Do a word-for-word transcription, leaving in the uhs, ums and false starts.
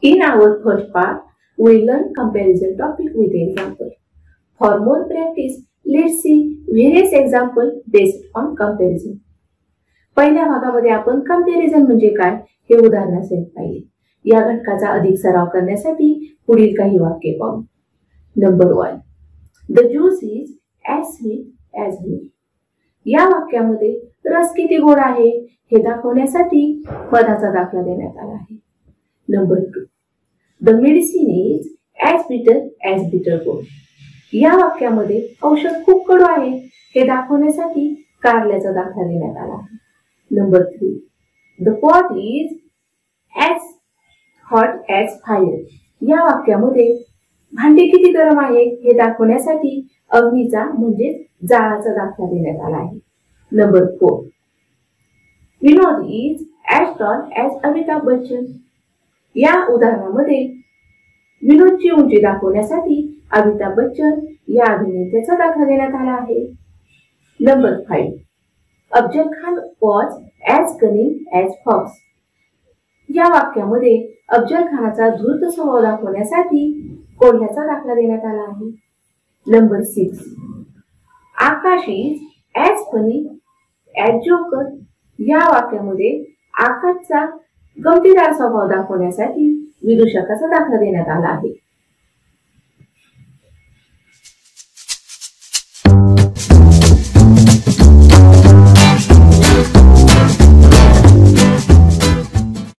In our first part, we learn comparison topic with example. For more practice, let's see various example based on comparison. पहिल्या भागामध्ये आपण comparison म्हणजे काय हे उदाहरणासहित पाहिले. या घटकाचा अधिक सराव करण्यासाठी पुढील काही वाक्ये पाहू. Number one, the juice is as sweet as honey. या वाक्यामध्ये रस किती गोड आहे हे दाखवण्यासाठी पदाचा दाखला देण्यात आला आहे. Number two, the medicine is as bitter as bitter गोड. या वाक्यामध्ये औषध खूप कडू आहे हे दाखवण्यासाठी कारल्याचा दाखला देण्यात आला आहे. Number three, the pot is as hot as fire. या वाक्यामध्ये भांडे किती गरम आहे हे दाखवण्यासाठी अग्नीचा म्हणजे जाळाचा दाखला देण्यात आला आहे. Number four, Vinod is as tall as Amitabh Bachchan. या उदाहरणामध्ये विनोदची उंची दाखवण्यासाठी अमिताभ बच्चन या अभिनेत्याचा दाखला देण्यात आला आहे. Number five, Afzal Khan was as cunning as fox. या वाक्यामध्ये अफजल खानाचा धूर्त स्वभाव दाखवण्यासाठी कोल्ह्याचा दाखला देण्यात आला आहे. Number six, Akash is as funny as joker. या वाक्यामध्ये आकाशचा गमतीदार स्वभाव दाखवण्यासाठी विदूषकाचा दाखला देण्यात आला आहे.